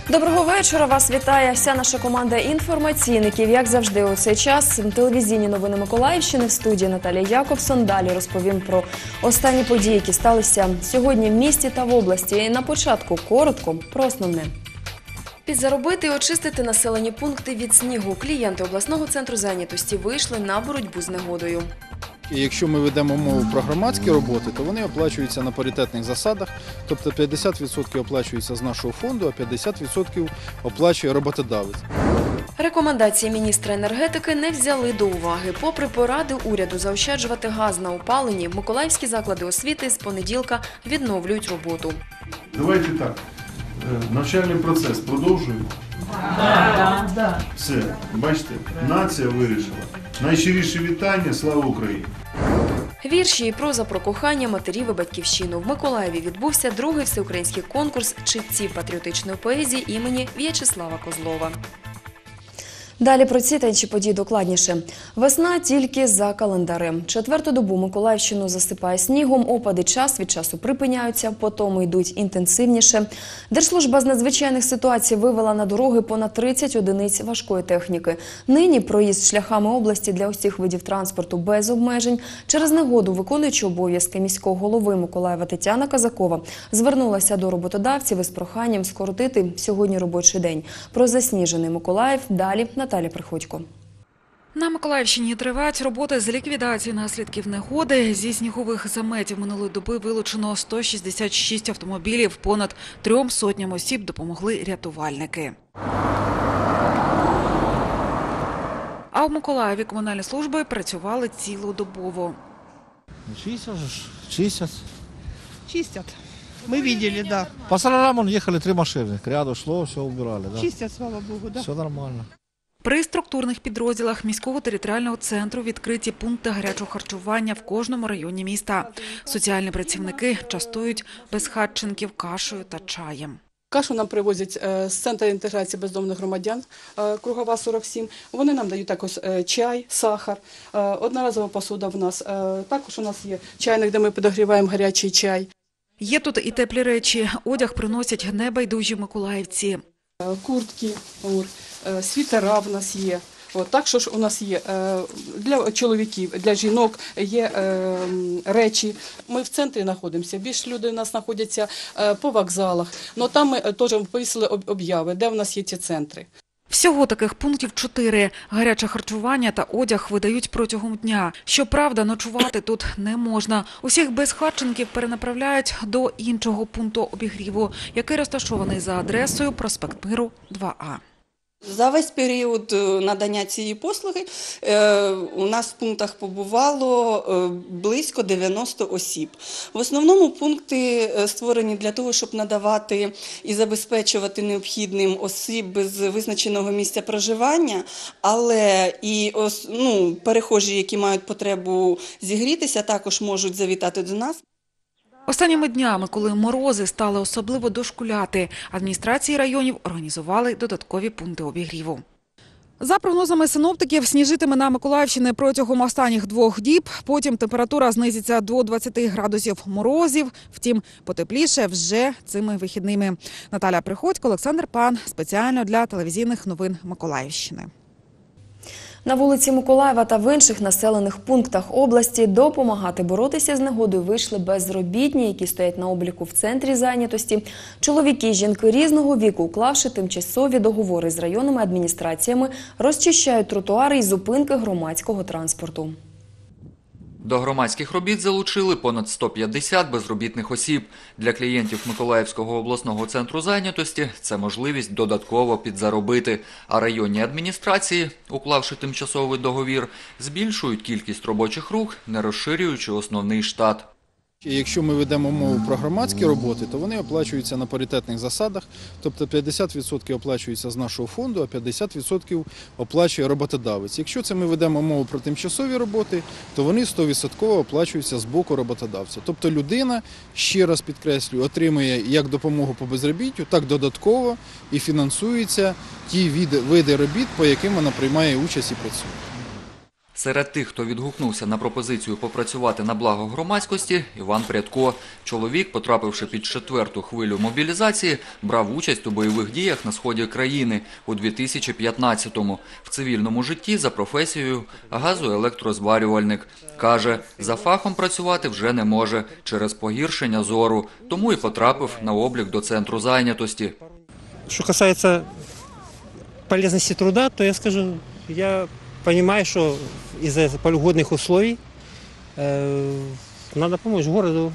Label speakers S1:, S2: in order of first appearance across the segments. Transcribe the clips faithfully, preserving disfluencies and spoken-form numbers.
S1: Доброго вечора. Вас вітає вся наша команда інформаційників. Як завжди у цей час телевізійні новини Миколаївщини, в студії Наталія Якобсон. Далі розповім про останні події, які сталися сьогодні в місті та в області. І на початку коротко про основне. Підзаробити і очистити населені пункти від снігу. Клієнти обласного центру зайнятості вийшли на боротьбу з негодою.
S2: І якщо ми ведемо мову про громадські роботи, то вони оплачуються на паритетних засадах, тобто п'ятдесят відсотків оплачується з нашого фонду, а п'ятдесят відсотків оплачує роботодавець.
S1: Рекомендації міністра енергетики не взяли до уваги. Попри поради уряду заощаджувати газ на опаленні, миколаївські заклади освіти з понеділка відновлюють роботу.
S3: Давайте так, навчальний процес продовжуємо?
S4: Так, так.
S3: Все, бачите, нація вирішила. Найщиріші вітання, слава Україні!
S1: Вірші і проза про кохання матерів і батьківщину. В Миколаєві відбувся другий всеукраїнський конкурс читців патріотичної поезії імені В'ячеслава Козлова. Далі про ці та інші події докладніше. Весна тільки за календарем. Четверту добу Миколаївщину засипає снігом, опади час від часу припиняються, потім йдуть інтенсивніше. Держслужба з надзвичайних ситуацій вивела на дороги понад тридцять одиниць важкої техніки. Нині проїзд шляхами області для усіх видів транспорту без обмежень. Через негоду виконуючи обов'язки міського голови Миколаєва Тетяна Казакова звернулася до роботодавців із проханням скоротити сьогодні робочий день. Про засніжений Миколаїв далі на Наталя Приходько.
S4: На Миколаївщині тривають роботи з ліквідації наслідків негоди. Зі снігових заметів минулої доби вилучено сто шістдесят шість автомобілів, понад трьом сотням осіб допомогли рятувальники. А в Миколаєві комунальні служби працювали цілодобово.
S5: Чистят, чистят.
S6: Чистят. Мы видели, да.
S5: По Сарараму ехали три машины, к ряду шло, все убирали. Да.
S6: Чистят, слава богу, да.
S5: Все нормально.
S4: При структурних підрозділах міського територіального центру відкриті пункти гарячого харчування в кожному районі міста. Соціальні працівники частують безхатченків кашею та чаєм.
S6: Кашу нам привозять з Центру інтеграції бездомних громадян, Кругова, сорок сім. Вони нам дають також чай, сахар, одноразова посуда в нас. Також у нас є чайник, де ми підогріваємо гарячий чай.
S4: Є тут і теплі речі. Одяг приносять небайдужі миколаївці.
S6: Куртки, світера в нас є. От, так що ж у нас є для чоловіків, для жінок є речі. Ми в центрі знаходимося, більше людей у нас знаходяться по вокзалах. Но там ми теж повісили об'яви, де в нас є ці центри.
S4: Всього таких пунктів чотири. Гаряче харчування та одяг видають протягом дня. Щоправда, ночувати тут не можна. Усіх безхатченків перенаправляють до іншого пункту обігріву, який розташований за адресою проспект Миру, два А.
S7: За весь період надання цієї послуги у нас в пунктах побувало близько дев'яноста осіб. В основному пункти створені для того, щоб надавати і забезпечувати необхідним осіб без визначеного місця проживання, але і ну, перехожі, які мають потребу зігрітися, також можуть завітати до нас.
S4: Останніми днями, коли морози стали особливо дошкуляти, адміністрації районів організували додаткові пункти обігріву. За прогнозами синоптиків, сніжитиме на Миколаївщині протягом останніх двох діб. Потім температура знизиться до двадцяти градусів морозів. Втім, потепліше вже цими вихідними. Наталя Приходько, Олександр Пан. Спеціально для телевізійних новин Миколаївщини.
S1: На вулиці Миколаєва та в інших населених пунктах області допомагати боротися з негодою вийшли безробітні, які стоять на обліку в центрі зайнятості. Чоловіки і жінки різного віку, уклавши тимчасові договори з районними адміністраціями, розчищають тротуари і зупинки громадського транспорту.
S8: До громадських робіт залучили понад сто п'ятдесят безробітних осіб. Для клієнтів Миколаївського обласного центру зайнятості це можливість додатково підзаробити. А районні адміністрації, уклавши тимчасовий договір, збільшують кількість робочих рук, не розширюючи основний штат.
S2: Якщо ми ведемо мову про громадські роботи, то вони оплачуються на паритетних засадах, тобто п'ятдесят відсотків оплачується з нашого фонду, а п'ятдесят відсотків оплачує роботодавець. Якщо це ми ведемо мову про тимчасові роботи, то вони сто відсотків оплачуються з боку роботодавця. Тобто людина, ще раз підкреслюю, отримує як допомогу по безробіттю, так додатково і фінансуються ті види робіт, по яким вона приймає участь і працює.
S8: Серед тих, хто відгукнувся на пропозицію попрацювати на благо громадськості, Іван Прядко. Чоловік, потрапивши під четверту хвилю мобілізації, брав участь у бойових діях на сході країни у дві тисячі п'ятнадцятому. В цивільному житті за професією газоелектрозварювальник. Каже, за фахом працювати вже не може через погіршення зору, тому і потрапив на облік до центру зайнятості.
S9: Что касается полезности труда, то я скажу, я понимаю, что из-за погодных условий э, надо помочь городу,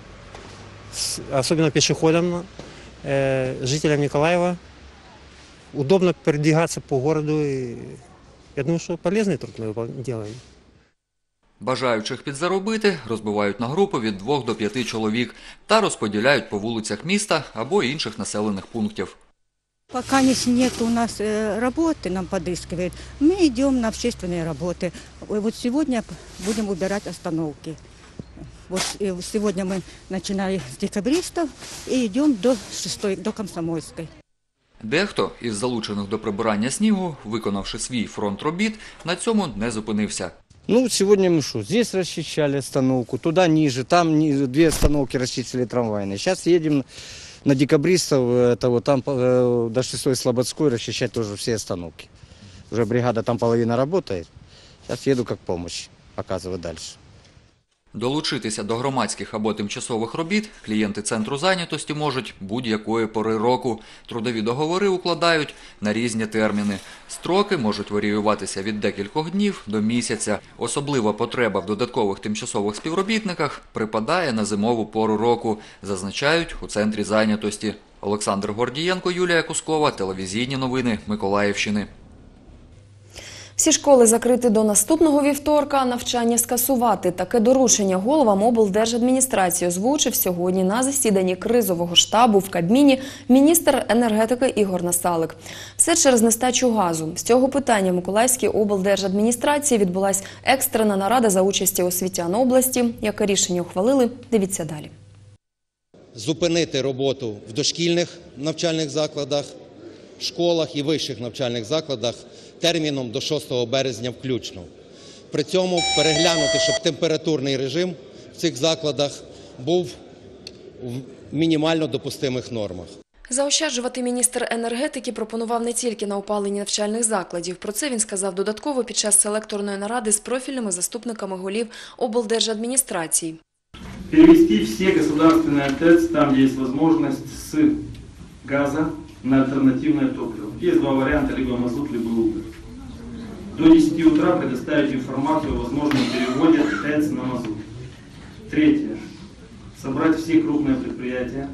S9: с- особенно пешеходам, э, жителям Николаева. Удобно передвигаться по городу. И я думаю, что полезный труд мы выпол- делаем.
S8: Бажаючих підзаробити розбивають на групи від двох до п'яти чоловік та розподіляють по вулицях міста або інших населених пунктів.
S10: Пока нет у нас э, работы, нам подыскивают, мы идем на общественные работы. Ой, Вот сегодня будем убирать остановки. Вот э, сегодня мы начинали с декабристов и идем до шестой, до Комсомольской.
S8: Дехто із залучених до прибирання снігу, виконавши свій фронт робіт, на цьому не зупинився.
S11: Ну, сегодня мы что, здесь расчищали остановку, туда ниже, там ни- две остановки расчистили трамвайные. Сейчас едем на декабристов, это вот там э, до шестой Слободской расчищать тоже все остановки. Уже бригада там половина работает. Сейчас еду как помощь, оказывать дальше.
S8: Долучитися до громадських або тимчасових робіт клієнти центру зайнятості можуть будь-якої пори року. Трудові договори укладають на різні терміни. Строки можуть варіюватися від декількох днів до місяця. Особлива потреба в додаткових тимчасових співробітниках припадає на зимову пору року, зазначають у центрі зайнятості. Олександр Гордієнко, Юлія Кускова, телевізійні новини Миколаївщини.
S1: Всі школи закриті до наступного вівторка, а навчання скасувати. Таке доручення головам облдержадміністрації озвучив сьогодні на засіданні кризового штабу в Кабміні міністр енергетики Ігор Насалик. Все через нестачу газу. З цього питання в Миколаївській облдержадміністрації відбулась екстрена нарада за участі освітян області. Яке рішення ухвалили? Дивіться далі.
S12: Зупинити роботу в дошкільних навчальних закладах, школах і вищих навчальних закладах терміном до шостого березня включно. При цьому переглянути, щоб температурний режим в цих закладах був в мінімально допустимих нормах.
S1: Заощаджувати міністр енергетики пропонував не тільки на опаленні навчальних закладів. Про це він сказав додатково під час селекторної наради з профільними заступниками голів облдержадміністрацій.
S13: Перевести все государственные ТЭЦ, там где есть возможность, с газа на альтернативное топливо. Есть два варианта, либо мазут, либо уголь. До десяти утра предоставить информацию о возможном переводе ТЭЦ на мазут. Третье. Собрать все крупные предприятия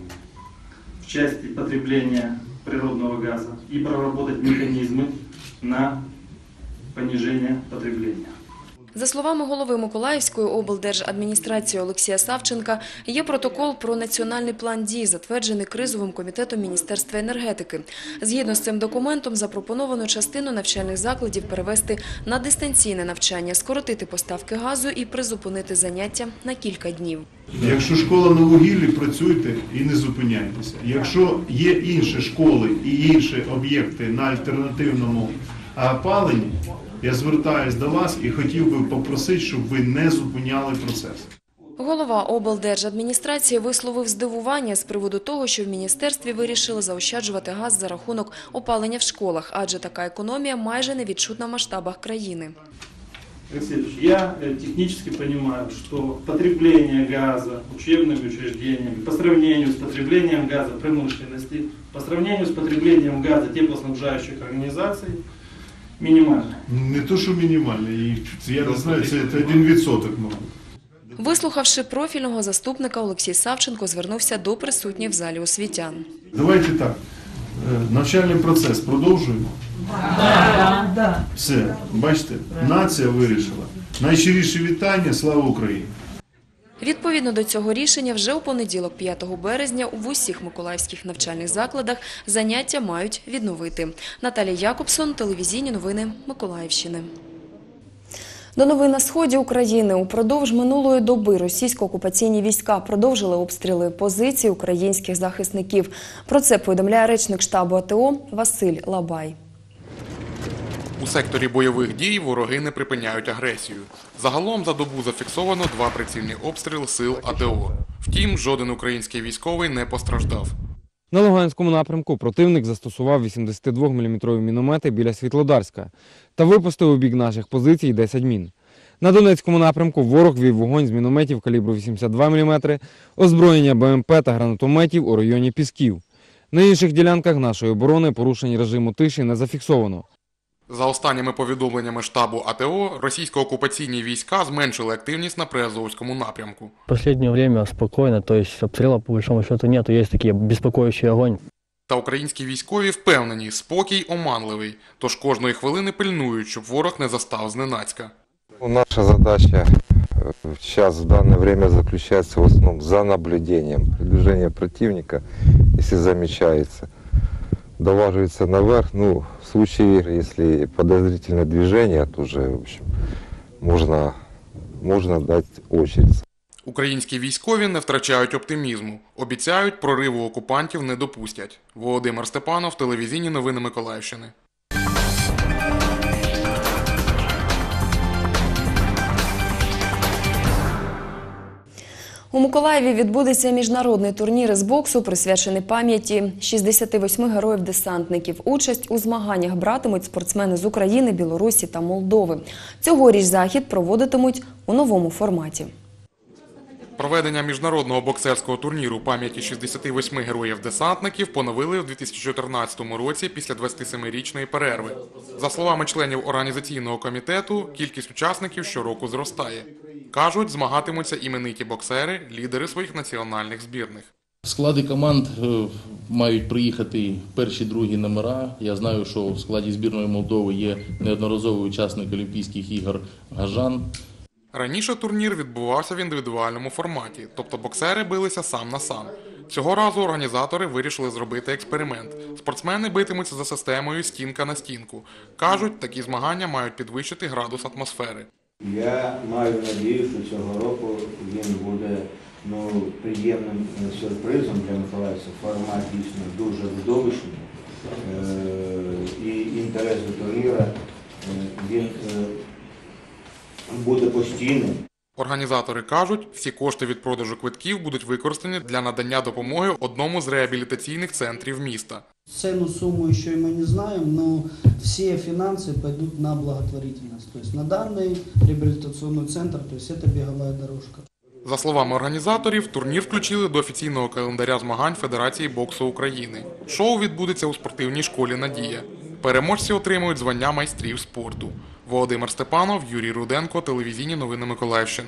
S13: в части потребления природного газа и проработать механизмы на понижение потребления.
S1: За словами голови Миколаївської облдержадміністрації Олексія Савченка, є протокол про національний план дій, затверджений кризовим комітетом Міністерства енергетики. Згідно з цим документом запропоновано частину навчальних закладів перевести на дистанційне навчання, скоротити поставки газу і призупинити заняття на кілька днів.
S3: Якщо школа на вугіллі, працюйте і не зупиняйтеся. Якщо є інші школи і інші об'єкти на альтернативному опаленні, я звертаюсь до вас і хотів би попросити, щоб ви не зупиняли процес.
S1: Голова облдержадміністрації висловив здивування з приводу того, що в міністерстві вирішили заощаджувати газ за рахунок опалення в школах, адже така економія майже не відчутна в масштабах країни.
S13: Алексей Ильич, я технически понимаю, что потребление газа учебными учреждениями по сравнению с потреблением газа промышленности, по сравнению с потреблением газа теплоснабжающих организаций, минимально.
S3: Не то, що мінімальне, я не знаю, це один відсоток, мабуть.
S1: Вислухавши профільного заступника, Олексій Савченко звернувся до присутніх в залі освітян.
S3: Давайте так, навчальний процес продовжуємо? Так. Да. Все, бачите, нація вирішила. Найщиріші вітання, слава Україні!
S1: Відповідно до цього рішення, вже у понеділок, п'ятого березня, в усіх миколаївських навчальних закладах заняття мають відновити. Наталія Якобсон, телевізійні новини Миколаївщини. До новин на сході України. Упродовж минулої доби російсько-окупаційні війська продовжили обстріли позицій українських захисників. Про це повідомляє речник штабу АТО Василь Лабай.
S14: У секторі бойових дій вороги не припиняють агресію. Загалом за добу зафіксовано два прицільні обстріли сил А Т О. Втім, жоден український військовий не постраждав.
S15: На Луганському напрямку противник застосував вісімдесятидвоміліметрові міномети біля Світлодарська та випустив у бік наших позицій десять мін. На Донецькому напрямку ворог вів вогонь з мінометів калібру вісімдесят два міліметри, озброєння Б М П та гранатометів у районі Пісків. На інших ділянках нашої оборони порушень режиму тиші не зафіксовано.
S14: За останніми повідомленнями штабу А Т О, російсько-окупаційні війська зменшили активність на Приазовському напрямку.
S16: В последнее время спокойно, то есть обстрела по большому счету нет, есть такие беспокоящий огонь.
S14: Та українські військові впевнені, спокій оманливий, тож кожної хвилини пильнують, щоб ворог не застав зненацька.
S17: Наша задача сейчас в данное время заключается в основном за наблюдением. Продвижение противника, если замечается, долаживается наверх. Ну, в случае, если подозрительное движение, то уже, в общем, можно, можно дать очередь.
S14: Українські військові не втрачають оптимізму. Обіцяють, прориву окупантів не допустять. Володимир Степанов, телевізійні новини Миколаївщини.
S1: У Миколаєві відбудеться міжнародний турнір із боксу, присвячений пам'яті шістдесяти восьми героїв-десантників. Участь у змаганнях братимуть спортсмени з України, Білорусі та Молдови. Цьогоріч захід проводитимуть у новому форматі.
S14: Проведення міжнародного боксерського турніру пам'яті шістдесяти восьми героїв-десантників поновили в дві тисячі чотирнадцятому році після двадцятисемирічної перерви. За словами членів організаційного комітету, кількість учасників щороку зростає. Кажуть, змагатимуться імениті боксери, лідери своїх національних збірних.
S18: Склади команд мають приїхати перші, другі номера. Я знаю, що в складі збірної Молдови є неодноразовий учасник Олімпійських ігор Гажан.
S14: Раніше турнір відбувався в індивідуальному форматі, тобто боксери билися сам на сам. Цього разу організатори вирішили зробити експеримент. Спортсмени битимуться за системою стінка на стінку. Кажуть, такі змагання мають підвищити градус атмосфери.
S19: Я маю надію, що цього року він буде ну, приємним сюрпризом для миколаївців. Формат дійсно дуже видовищний. І інтерес до турніру він буде постійним.
S14: Організатори кажуть, всі кошти від продажу квитків будуть використані для надання допомоги одному з реабілітаційних центрів міста.
S20: Цену сумму ще ми не знаємо, но всі фінанси підуть на благотворительність. Тобто на даний реабілітаційний центр, тобто це бігова дорожка.
S14: За словами організаторів, турнір включили до офіційного календаря змагань Федерації боксу України. Шоу відбудеться у спортивній школі «Надія». Переможці отримують звання майстрів спорту. Володимир Степанов, Юрій Руденко, телевізійні новини Миколаївщини.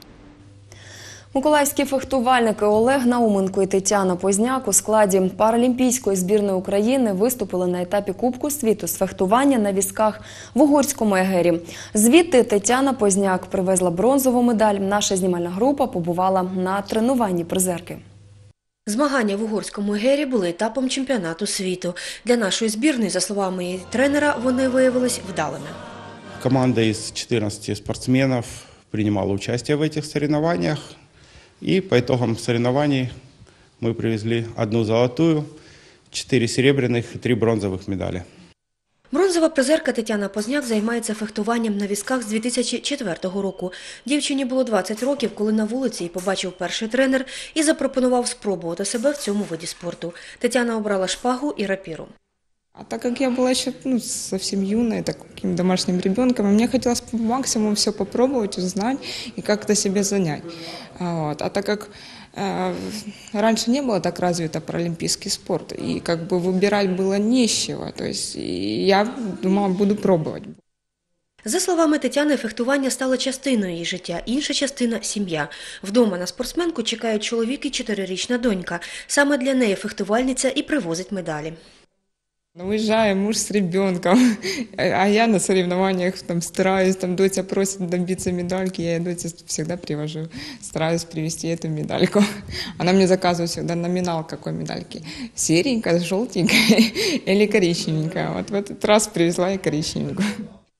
S1: Миколаївські фехтувальники Олег Науменко і Тетяна Позняк у складі паралімпійської збірної України виступили на етапі Кубку світу з фехтування на візках в Угорському Егері. Звідти Тетяна Позняк привезла бронзову медаль. Наша знімальна група побувала на тренуванні призерки.
S21: Змагання в Угорському Егері були етапом чемпіонату світу. Для нашої збірної, за словами її тренера, вони виявились вдалими.
S22: Команда из четырнадцати спортсменов принимала участие в этих соревнованиях. И по итогам соревнований мы привезли одну золотую, четыре серебряных и три бронзовых медали.
S21: Бронзова призерка Тетяна Позняк займається фехтуванням на візках з дві тисячі четвертого року. Дівчині було двадцять років, коли на вулиці її побачив перший тренер і запропонував спробувати себе в цьому виді спорту. Тетяна обрала шпагу і рапіру.
S23: А так как я была еще ну, совсем юной, таким домашним ребенком, мне хотелось по максимуму все попробовать, узнать и как-то себе занять. Вот. А так как э, раньше не было так развито паралимпийский спорт, и как бы выбирать было не с чего, то есть я думала, буду пробовать.
S21: За словами Тетяни, фехтування стало частиною її життя, інша частина – сім'я. Вдома на спортсменку чекають чоловік і чотирирічна донька. Саме для неї фехтувальниця і привозить медалі.
S23: Уезжаю, муж с ребенком, а я на соревнованиях там стараюсь, там Дотя просит добиться медальки, я ей Доте всегда привожу, стараюсь привезти эту медальку. Она мне заказывает всегда номинал какой медальки, серенькая, желтенькая или коричневенькая. Вот в этот раз привезла и коричневенькую.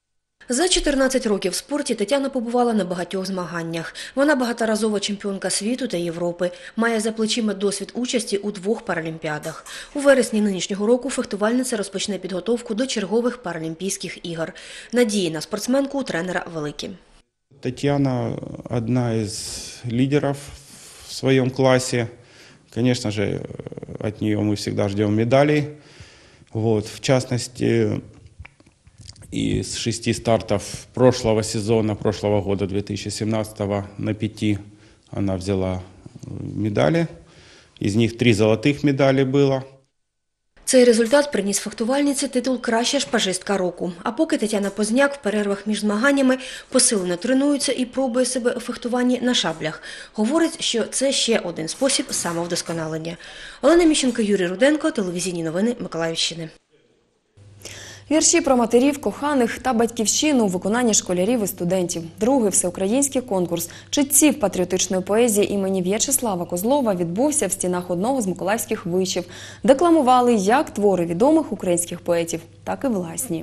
S21: За чотирнадцять років в спорті Тетяна побувала на багатьох змаганнях. Вона багаторазова чемпіонка світу та Європи, має за плечима досвід участі у двох паралімпіадах. У вересні нинішнього року фехтувальниця розпочне підготовку до чергових паралімпійських ігор. Надії на спортсменку у тренера великі.
S22: Татьяна одна из лидеров в своем классе. Конечно же, от нее мы всегда ждем медалей. Вот, в частности, из шести стартов прошлого сезона, прошлого года, две тысячи семнадцатого, на пяти она взяла медали. Из них три золотых медали было.
S21: Цей результат приніс фехтувальниці титул «Краща шпажистка року». А поки Тетяна Позняк в перервах між змаганнями посилено тренується і пробує себе у фехтуванні на шаблях. Говорить, що це ще один спосіб самовдосконалення. Олена Міщенко, Юрій Руденко, телевізійні новини Миколаївщини.
S1: Вірші про матерів, коханих та батьківщину у виконанні школярів і студентів. Другий всеукраїнський конкурс читців патріотичної поезії імені В'ячеслава Козлова відбувся в стінах одного з миколаївських вишів. Декламували як твори відомих українських поетів, так і власні.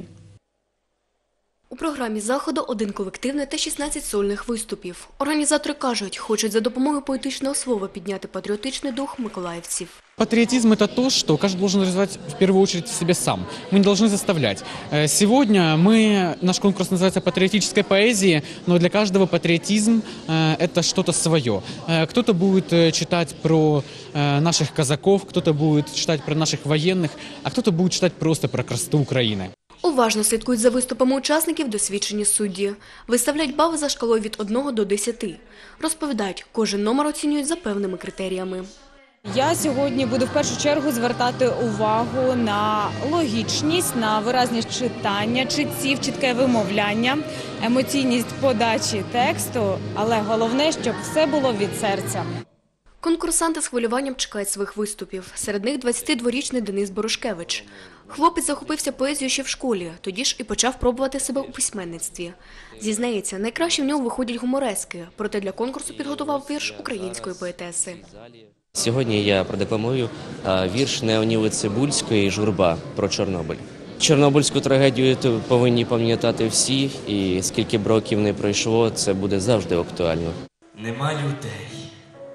S5: У програмі заходу один колективний та шістнадцять сольних виступів. Організатори кажуть, хочуть за допомогою поетичного слова підняти патріотичний дух миколаївців.
S6: Патриотизм – это то, что каждый должен развивать в первую очередь в себе сам. Мы не должны заставлять. Сегодня мы, наш конкурс называется «Патриотическая поэзия», но для каждого патриотизм – это что-то свое. Кто-то будет читать про наших казаков, кто-то будет читать про наших военных, а кто-то будет читать просто про красоту Украины.
S5: Уважно слідкують за виступами учасників досвідчені судді. Виставляють бали за шкалою від одного до десяти. Розповідають, кожен номер оцінюють за певними критеріями.
S7: Я сьогодні буду в першу чергу звертати увагу на логічність, на виразність читання, читців, чітке вимовляння, емоційність подачі тексту, але головне, щоб все було від серця.
S5: Конкурсанти з хвилюванням чекають своїх виступів. Серед них двадцятидворічний Денис Борошкевич. Хлопець захопився поезією ще в школі, тоді ж і почав пробувати себе у письменництві. Зізнається, найкраще в нього виходять гуморески, проте для конкурсу підготував вірш української поетеси.
S24: Сьогодні я продекламую вірш Неоніли Цибульської «Журба» про Чорнобиль. Чорнобильську трагедію повинні пам'ятати всі, і скільки б років не пройшло, це буде завжди актуально.
S25: Нема людей,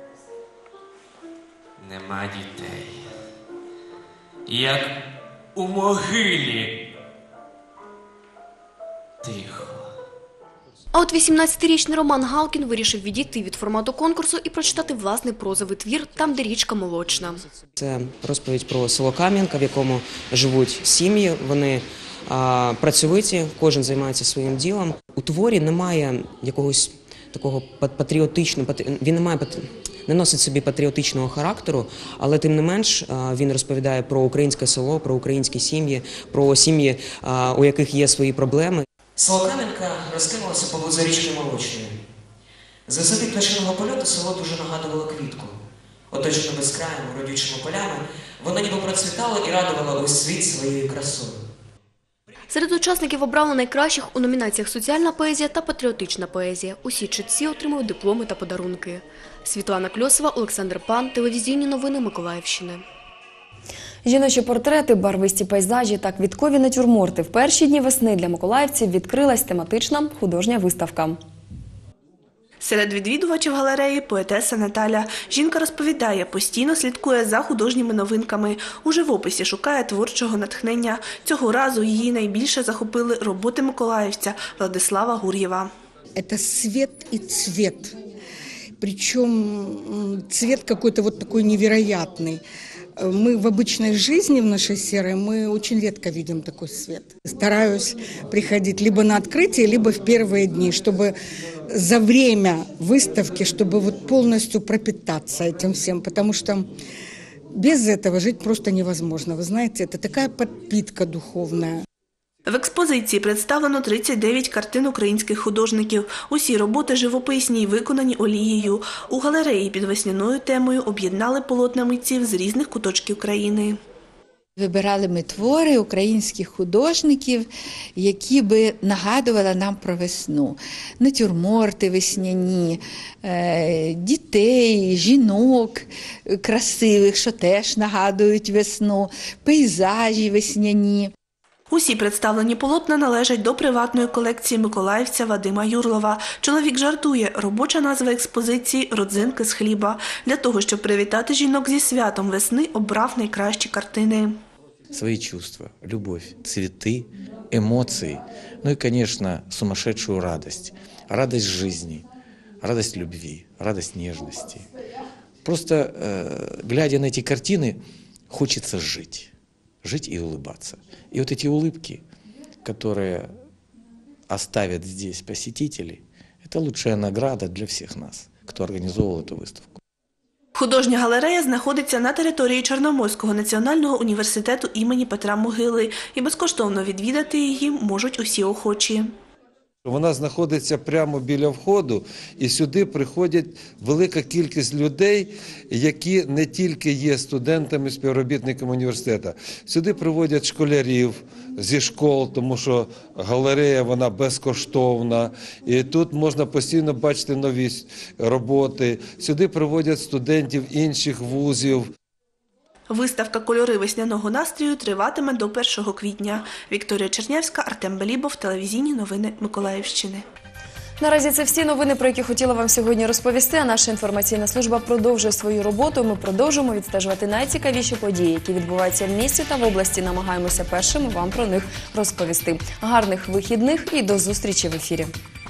S25: нема дітей, як у могилі тихо.
S5: А от вісімнадцятирічний Роман Галкін вирішив відійти від формату конкурсу і прочитати власний прозовий твір «Там, де річка молочна».
S26: Це розповідь про село Кам'янка, в якому живуть сім'ї, вони а, працьовиті, кожен займається своїм ділом. У творі немає якогось такого патріотичного, він не має не носить собі патріотичного характеру, але тим не менш він розповідає про українське село, про українські сім'ї, про сім'ї, у яких є свої проблеми. Село Кам'янка розкинулося поблизу річки Молочної. З висоти пташиного польоту село дуже нагадувало квітку. Оточено безкрайними родючими полями, воно ніби процвітало і радувало увесь світ своєю красою.
S5: Серед учасників обрали найкращих у номінаціях «Соціальна поезія» та «Патріотична поезія». Усі читці отримують дипломи та подарунки. Світлана Кльосова, Олександр Пан, телевізійні новини Миколаївщини.
S1: Жіночі портрети, барвисті пейзажі та квіткові натюрморти. В перші дні весни для миколаївців відкрилась тематична художня виставка.
S27: Серед відвідувачів галереї поетеса Наталя. Жінка розповідає, постійно слідкує за художніми новинками. У живописі шукає творчого натхнення. Цього разу її найбільше захопили роботи миколаївця Владислава Гур'єва.
S28: Це світ і цвіт. Причем цвет какой-то вот такой невероятный. Мы в обычной жизни, в нашей серой, мы очень редко видим такой свет. Стараюсь приходить либо на открытие, либо в первые дни, чтобы за время выставки, чтобы вот полностью пропитаться этим всем, потому что без этого жить просто невозможно. Вы знаете, это такая подпитка духовная.
S27: В експозиції представлено тридцять дев'ять картин українських художників. Усі роботи живописні й виконані олією. У галереї під весняною темою об'єднали полотна митців з різних куточків країни.
S29: Вибирали ми твори українських художників, які би нагадували нам про весну. Натюрморти весняні, дітей, жінок красивих, що теж нагадують весну, пейзажі весняні.
S27: Усі представлені полотна належать до приватної колекції миколаївця Вадима Юрлова. Чоловік жартує, робоча назва експозиції «Родзинки з хліба». Для того, щоб привітати жінок зі святом весни, обрав найкращі картини.
S2: Свои чувства, любовь, цветы, эмоции, ну и, конечно, сумасшедшую радость. Радость жизни, радость любви, радость нежности. Просто, э, глядя на эти картины, хочется жить, жить и улыбаться. И вот эти улыбки, которые оставят здесь посетители, это лучшая награда для всех нас, кто организовал эту выставку.
S27: Художня галерея знаходиться на території Чорноморського національного університету імені Петра Могили, і безкоштовно відвідати її можуть усі охочі.
S3: Вона знаходиться прямо біля входу, і сюди приходять велика кількість людей, які не тільки є студентами, співробітниками університету. Сюди приводять школярів зі школ, тому що галерея вона безкоштовна, і тут можна постійно бачити нові роботи. Сюди приводять студентів інших вузів.
S27: Виставка «Кольори весняного настрою» триватиме до першого квітня. Вікторія Чернявська, Артем Белібов, телевізійні новини Миколаївщини.
S1: Наразі це всі новини, про які хотіла вам сьогодні розповісти, а наша інформаційна служба продовжує свою роботу. Ми продовжуємо відстежувати найцікавіші події, які відбуваються в місті та в області. Намагаємося першими вам про них розповісти. Гарних вихідних і до зустрічі в ефірі.